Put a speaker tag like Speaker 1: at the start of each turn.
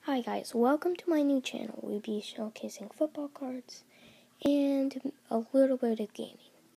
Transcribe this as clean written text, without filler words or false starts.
Speaker 1: Hi guys, welcome to my new channel. We'll be showcasing football cards and a little bit of gaming.